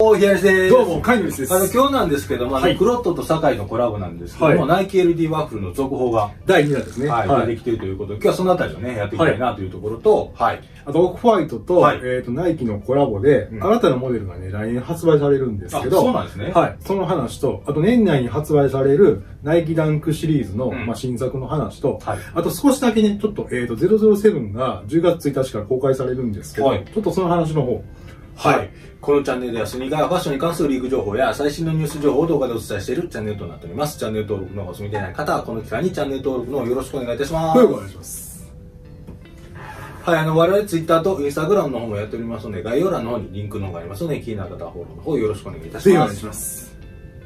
おひやりです。 どうも、カイノリスです。 今日なんですけども、クロットと酒井のコラボなんですけども、ナイキ LD ワッフルの続報が第2弾ですね。 出てきているということで、今日はそのあたりをね、やっていきたいなというところと、 あと、オフホワイトと、ナイキのコラボで、新たなモデルがね、来年発売されるんですけど、 そうなんですね。 その話と、あと年内に発売されるナイキダンクシリーズの、新作の話と、あと少しだけね、ちょっと、007が10月1日から公開されるんですけど、ちょっとその話の方、 このチャンネルではスニーカーやファッションに関するリーク情報や最新のニュース情報を動画でお伝えしているチャンネルとなっております。チャンネル登録の方が済みでない方は、この機会にチャンネル登録の方よろしくお願いいたします。 お願いします。 我々ツイッターとインスタグラムの方もやっておりますので、概要欄の方にリンクの方がありますので、気になる方はフォローの方よろしくお願いいたします。 お願いします。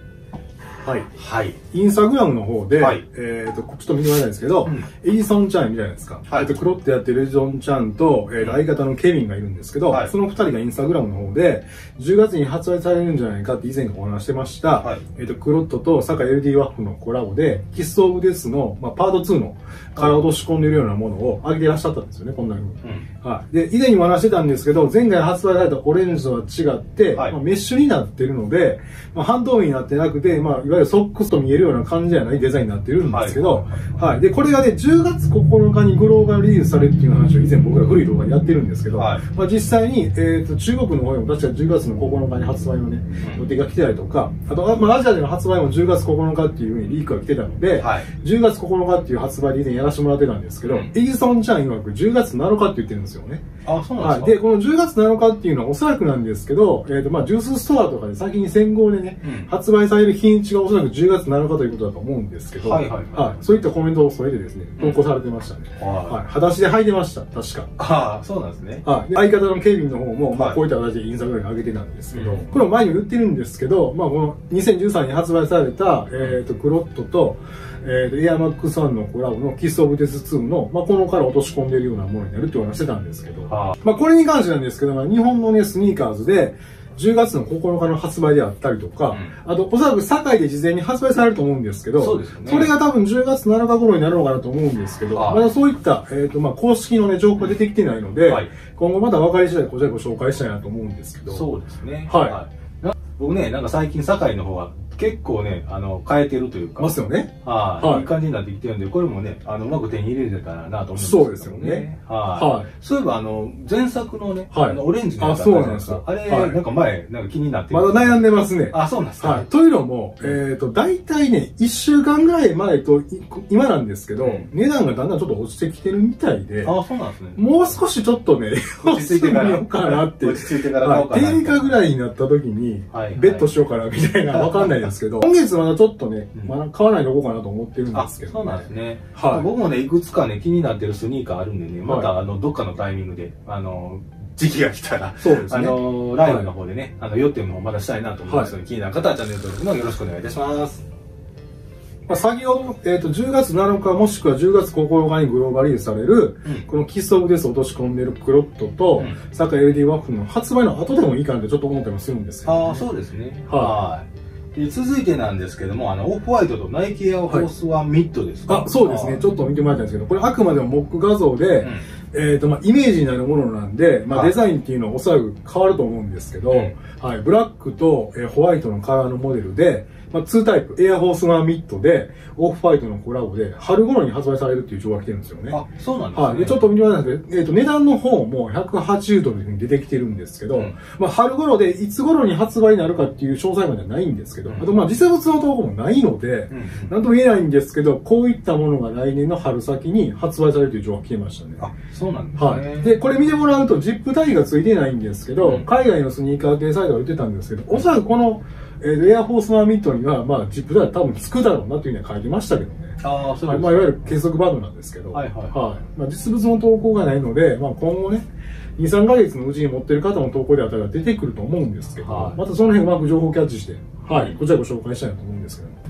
インスタグラムの方で、ちょっと見てもらいたいんですけど、エジソンちゃんいるじゃないですか。クロットやってるエジソンちゃんと、相方のケビンがいるんですけど、その2人がインスタグラムの方で、10月に発売されるんじゃないかって以前お話してました、クロットと酒井 LD ワッフルのコラボで、キスオブデスの、パート2の殻を落とし込んでいるようなものを上げてらっしゃったんですよね、こんな風に。で、以前にも話してたんですけど、前回発売されたオレンジとは違って、メッシュになってるので、半透明になってなくて、いわゆるソックスと見えるような感じじゃないデザインになってるんですけど、で、これがね、10月9日にグローバルリリースされるっていう話を以前僕ら古い動画でやってるんですけど、実際に、中国の方でも確か10月の9日に発売のね、予定が来てたりとか、あと、アジアでの発売も10月9日っていう風にリークが来てたので、10月9日っていう発売で以前やらせてもらってたんですけど、エジソンちゃん曰く10月7日って言ってるんですよね。 そうなんですか。 で、この10月7日っていうのはおそらくなんですけど、ジュースストアとかで先に先行でね、発売される日にちがおそらく10月7日ということだと思うんですけど、そういったコメントを添えてですね、投稿されてましたね。裸足で履いてました、確か。 そうなんですね。 相方のケビンの方も、こういった形でインスタグラムに上げてたんですけど、これも前にも言ってるんですけど、この2013年に発売された、クロットと、エアマックス1のコラボのキスオブデス2の、このから落とし込んでいるようなものになるってお話してたんですけど、これに関してなんですけど、日本のね、スニーカーズで、10月の9日の発売であったりとか、あと、おそらく堺で事前に発売されると思うんですけど、それが多分10月7日頃になるのかなと思うんですけど、まだそういった、公式のね、情報が出てきてないので、今後また分かり次第こちらでご紹介したいなと思うんですけど。 そうですね。僕ね、なんか最近堺の方は結構ね、変えてるというか。 ますよね。 いい感じになってきてるんで、これもね、うまく手に入れれたらなと思うんですけどね。そうですよね。 そういえば、前作のね、オレンジのやつそうなんですよ。 あれ、なんか前、なんか気になってまだ悩んでますね。 そうなんですか。 というのも、大体ね、1週間ぐらい前と、今なんですけど、値段がだんだんちょっと落ちてきてるみたいで、 そうなんですね。 もう少しちょっとね、 落ち着いてから。 ようかなって。 落ち着いてから買おうかな。 定価ぐらいになった時に、ベットしようかなみたいな、わかんないですけど、今月まだちょっとね、買わないでおこうかなと思ってるんですけど。 そうなんですね。僕もね、いくつかね、気になってるスニーカーあるんでね、またどっかのタイミングで、時期が来たら、ライブの方でね、寄ってもまだしたいなと思いますので、気になる方はチャンネル登録のよろしくお願いいたします。 先ほど、10月7日もしくは10月9日にグローバルリリースされる、このキスオブデス落とし込んでるクロットと、酒井 LD ワッフルの発売の後でもいいかなってちょっと思ったりもするんですけど。 そうですね。続いてなんですけども、オフホワイトとナイキエアフォースワンミッドですか。 そうですね。ちょっと見てもらいたいんですけど、これあくまでもモック画像で、イメージになるものなんで、デザインっていうのはおそらく変わると思うんですけど、ブラックとホワイトのカラーのモデルで、2タイプ、エアフォースワンミッドで、オフホワイトのコラボで、春頃に発売されるっていう情報が来てるんですよね。 そうなんですね。 で、ちょっと見てもらいたいんですけど、値段の方も180ドルに出てきてるんですけど、春頃でいつ頃に発売になるかっていう詳細まではないんですけど、あと実物の投稿もないので、なんとも言えないんですけど、こういったものが来年の春先に発売されるという情報が来てましたね。 そうなんですね。 で、これ見てもらうと、ジップタイがついてないんですけど、海外のスニーカー系サイトが言ってたんですけど、おそらくこの、エアフォースワンミッドには、ジップタイが多分つくだろうなというふうには書いてましたけどね。いわゆる結束バンドなんですけど、実物の投稿がないので、今後ね、2、3ヶ月のうちに持ってる方の投稿であったら出てくると思うんですけど、またその辺うまく情報キャッチして、こちらご紹介したいなと思うんですけど。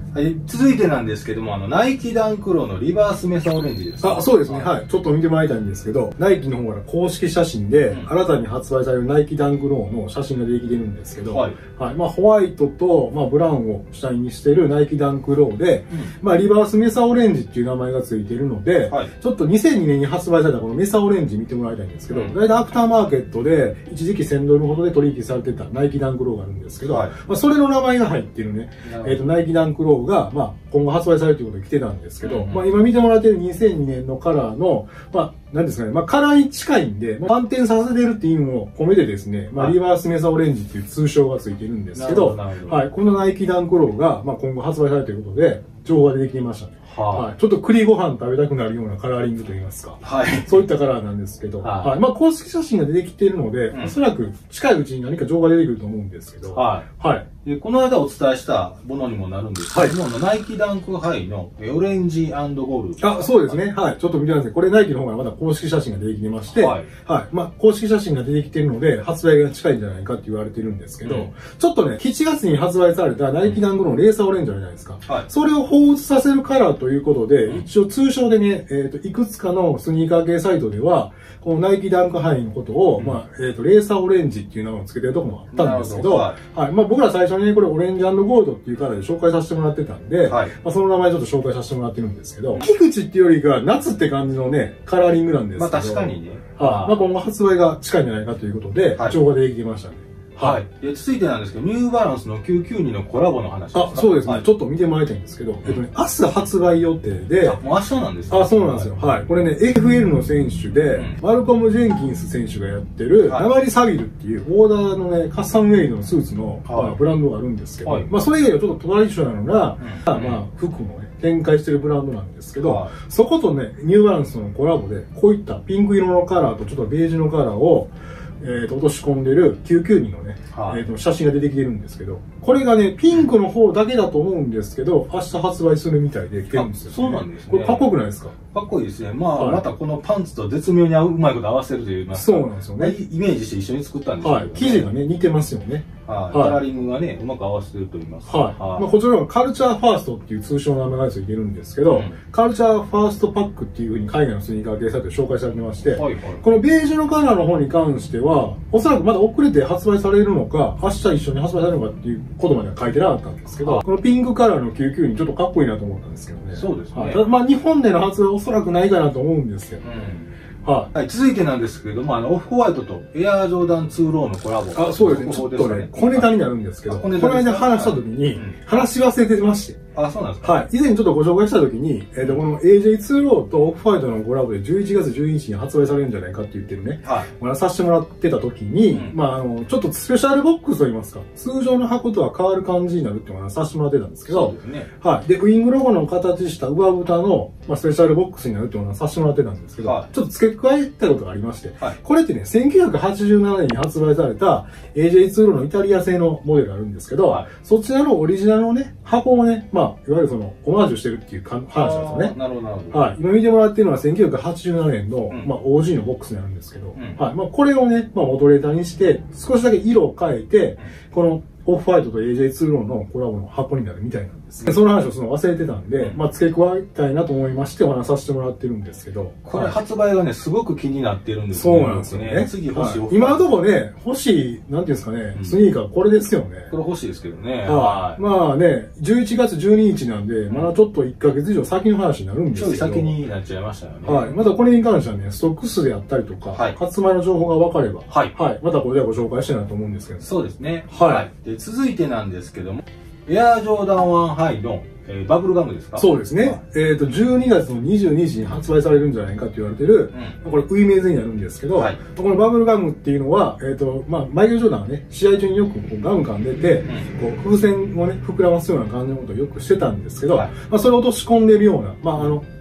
はい、続いてなんですけども、ナイキダンクローのリバースメサオレンジです。 そうですね。はい。ちょっと見てもらいたいんですけど、ナイキの方から公式写真で、新たに発売されるナイキダンクローの写真が出てきてるんですけど、はい。まあ、ホワイトと、まあ、ブラウンを主体にしているナイキダンクローで、まあ、リバースメサオレンジっていう名前がついているので、ちょっと2002年に発売されたこのメサオレンジ見てもらいたいんですけど、大体アフターマーケットで、一時期1000ドルほどで取引されてたナイキダンクローがあるんですけど、まあ、それの名前が入っているね、ナイキダンクローが、まあ、今後発売されるということで来てたんですけど、まあ、今見てもらっている2002年のカラーの、まあ、なんですかね、まあ、カラーに近いんで、反転させてるっていう意味を込めてですね、まあ、リバースメサオレンジっていう通称がついているんですけど、はい、このナイキダンクローが、まあ、今後発売されるということで、情報が出てきていましたね。はい。ちょっと栗ご飯食べたくなるようなカラーリングといいますか。はい。そういったカラーなんですけど、はい。まあ、公式写真が出てきているので、おそらく近いうちに何か情報が出てくると思うんですけど、はい。はい。 で、この間お伝えしたものにもなるんですけども、ナイキダンクハイのオレンジ&ゴールド。 そうですね。はい。ちょっと見てください。これナイキの方からまだ公式写真が出てきてまして、はい。はい。まあ、公式写真が出てきているので、発売が近いんじゃないかって言われてるんですけど、ちょっとね、7月に発売されたナイキダンクのレーサーオレンジあるじゃないですか。はい。それを彷彿させるカラーということで、一応通称でね、いくつかのスニーカー系サイトでは、このナイキダンクハイのことを、まあ、レーサーオレンジっていう名前を付けてるところもあったんですけど、はい。まあ、僕ら最初にね、これオレンジ&ゴールドっていうカラーで紹介させてもらってたんで、はい。まあ、その名前ちょっと紹介させてもらってるんですけど、木口っていうよりか夏って感じのね、カラーリングなんですけど、 まあ、確かにね。 まあ、今後発売が近いんじゃないかということで、情報が出てきましたね。 はい。で、続いてなんですけど、ニューバランスの992のコラボの話ですか？ そうですね。ちょっと見てもらいたいんですけど、明日発売予定で。 もう明日なんですね。 そうなんですよ。はい。これね、FL の選手で、マルコム・ジェンキンス選手がやってる、ナマリ・サビルっていうオーダーのね、カスタムメイドのスーツのブランドがあるんですけど、まあ、それ以外はちょっとトラディショナルな、まあ、服もね、展開してるブランドなんですけど、そことね、ニューバランスのコラボで、こういったピンク色のカラーとちょっとベージュのカラーを、落とし込んでる992のね、写真が出てきてるんですけど、これがね、ピンクの方だけだと思うんですけど、明日発売するみたいで来てるんですよ、ね。 そうなんですね。 これかっこよくないですか？ かっこいいですね。まあ、またこのパンツと絶妙にうまいこと合わせるというか、 そうなんですよね。 イメージして一緒に作ったんですけど、 はい。生地がね、似てますよね。 カラーリングがね、うまく合わせてると言いますか。 はい。まあ、こちらはカルチャーファーストっていう通称の名前がついてるんですけど、カルチャーファーストパックっていうふうに海外のスニーカー系サイトで紹介されてまして、このベージュのカラーの方に関しては、おそらくまだ遅れて発売されるのか、明日一緒に発売されるのかっていうことまでは書いてなかったんですけど、このピンクカラーの992ちょっとかっこいいなと思ったんですけどね。 そうですね。 まあ、日本での発売はおそらくないかなと思うんですけど。 はい、続いてなんですけれども、オフホワイトとエアージョーダン2ローのコラボ。 そうですね。ちょっとね、小ネタになるんですけど、この間話した時に、話し忘れてまして。 そうなんですか？ はい。以前ちょっとご紹介した時に、この AJ2 ローとオフホワイトのコラボで11月12日に発売されるんじゃないかって言ってるね。はい。お話させてもらってた時に、まあちょっとスペシャルボックスと言いますか、通常の箱とは変わる感じになるってお話させてもらってたんですけど、そうですね。はい。で、ウィングロゴの形した上蓋の、まあ、スペシャルボックスになるってお話させてもらってたんですけど、はい、ちょっと付け加えたことがありまして、はい、これってね、1987年に発売された AJ2 ローのイタリア製のモデルがあるんですけど、はい、そちらのオリジナルのね、箱をね、まあ、いわゆるその、オマージュしてるっていう話なんですよね。 なるほど、なるほど。 はい。今見てもらってるのは1987年の、まあ、OG のボックスになるんですけど、はい。まあ、これをね、まあ、モデレーターにして、少しだけ色を変えて、この、オフホワイトと AJ2 ローのコラボの箱になるみたいなんです。その話を忘れてたんで、まあ、付け加えたいなと思いましてお話させてもらってるんですけど。 これ発売がね、すごく気になってるんですよね。そうなんですよね。 次欲しい。 今のところね、欲しい、なんていうんですかね、スニーカーこれですよね。 これ欲しいですけどね。 はい。まあね、11月12日なんで、まだちょっと1ヶ月以上先の話になるんですけど。 ちょい先になっちゃいましたよね。 はい。またこれに関してはね、ストック数であったりとか、発売の情報が分かれば、はい。はい。またこれではご紹介したいなと思うんですけど。 そうですね。はい。で、続いてなんですけども、エアージョーダン1ハイのバブルガムですか？ そうですね。12月の22日に発売されるんじゃないかって言われてる、これ、ウイメーズになるんですけど、このバブルガムっていうのは、まあ、マイケル・ジョーダンはね、試合中によくこうガム噛んでて、こう、風船をね、膨らますような感じのことをよくしてたんですけど、まあ、それを落とし込んでるような、まあ、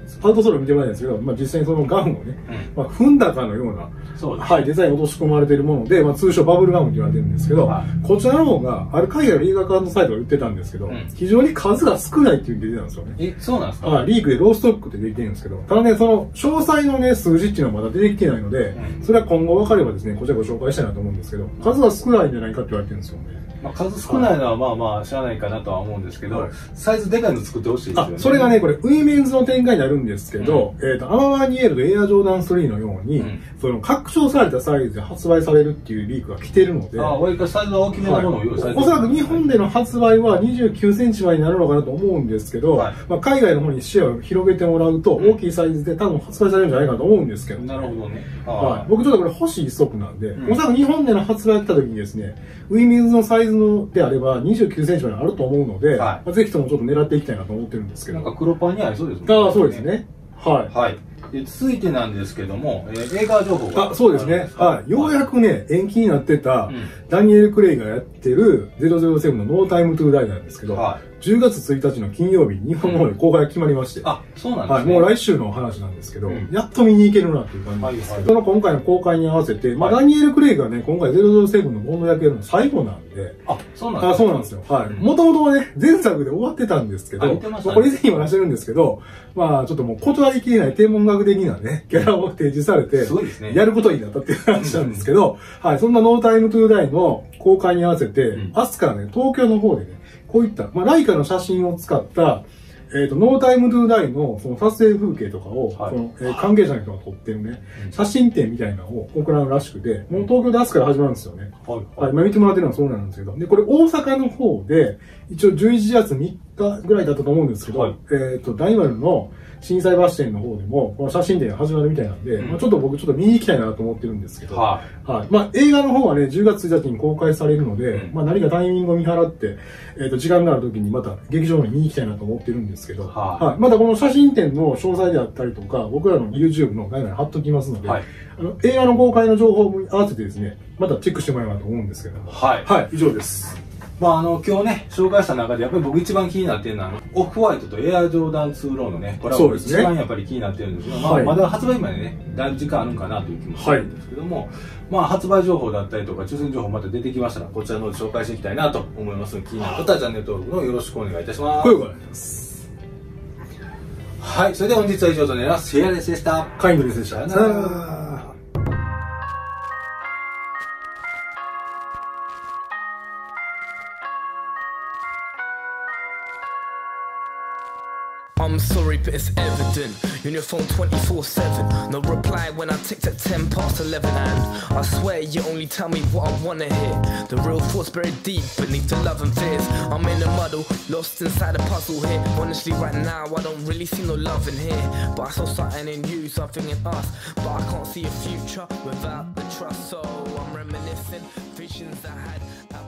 アウトソール見てもらえないんですけど、実際にそのガウンをね、踏んだかのような、はい、デザインを落とし込まれているもので、通称バブルガウンと言われてるんですけど、こちらの方が、ある海外のリーガーカードサイトが言ってたんですけど、非常に数が少ないっていう出てたんですよね。 そうなんですか？ はい、リークでローストックって出てきてるんですけど、ただね、その詳細のね、数字っていうのはまだ出てきてないので、それは今後分かればですね、こちらご紹介したいなと思うんですけど、数が少ないんじゃないかって言われてるんですよね。 数少ないのはまあまあしゃあないかなとは思うんですけど、サイズでかいの作ってほしいですよね。 それがね、これウィメンズの展開になるんですけど、アマワニエルとエアジョーダン3のように、その拡張されたサイズで発売されるっていうリークが来てるので、 割とサイズが大きめなものを用意されてる。 おそらく日本での発売は29センチまでになるのかなと思うんですけど、海外の方に視野を広げてもらうと、大きいサイズで多分発売されるんじゃないかと思うんですけど。 なるほどね。 僕ちょっとこれ欲しいストックなんで、おそらく日本での発売が来た時にですね、ウィメンズのサイズのであれば29センチまであると思うので、ぜひともちょっと狙っていきたいなと思ってるんですけど。 なんか黒パンにありそうですもんね。そうですね。はい。 で続いてなんですけども、映画情報がそうですね。ようやくね、延期になってた、ダニエル・クレイがやってる007のノータイムトゥーダイなんですけど、10月1日の金曜日に日本の方で公開が決まりまして、 そうなんですね。 もう来週の話なんですけど、やっと見に行けるなっていう感じです。その今回の公開に合わせて、ダニエル・クレイがね、今回007のボンド役やるの最後なんで、 そうなんですか。 そうなんですよ。もともとはね、前作で終わってたんですけど、これ以前にも話してるんですけど、ちょっともう断りきれない天文学的なね、キャラを提示されて、やることになったっていう話なんですけど、そんなノータイムトゥーダイの公開に合わせて、明日からね、東京の方でね、こういった、ライカの写真を使った、ノータイムトゥーダイのその撮影風景とかを、関係者の人が撮ってるね、写真展みたいなのを行うらしくて、もう東京で明日から始まるんですよね。今見てもらってるのはそうなんですけど、で、これ大阪の方で、一応11月3日ぐらいだったと思うんですけど、大丸の心斎橋店の方でも、この写真展が始まるみたいなんで、ちょっと僕見に行きたいなと思ってるんですけど、映画の方はね、10月1日に公開されるので、何かタイミングを見払って、時間がある時にまた劇場に見に行きたいなと思ってるんですけど、またこの写真展の詳細であったりとか、僕らの YouTube の概要欄に貼っときますので、映画の公開の情報も合わせてですね、またチェックしてもらえればと思うんですけども、以上です。 今日ね、紹介した中で、やっぱり僕一番気になってるのは、オフホワイトとエアジョーダン2ローのね、これは一番やっぱり気になってるんですけど、まだ発売までね、だいぶ時間あるんかなという気もするんですけども、発売情報だったりとか、抽選情報また出てきましたら、こちらの方で紹介していきたいなと思いますので、気になる方はチャンネル登録のよろしくお願いいたします。 お願いします。 はい、それでは本日は以上となります。シェアレスでした。 カインドレスでした。 さよなら。 I'm sorry, but it's evident. You're on your phone 24/7. No reply when I ticked at 10 past 11. And I swear you only tell me what I wanna hear. The real thoughts buried deep beneath the love and fears. I'm in a muddle, lost inside a puzzle here. Honestly, right now I don't really see no love in here. But I saw something in you, something in us. But I can't see a future without the trust. So I'm reminiscing visions I had.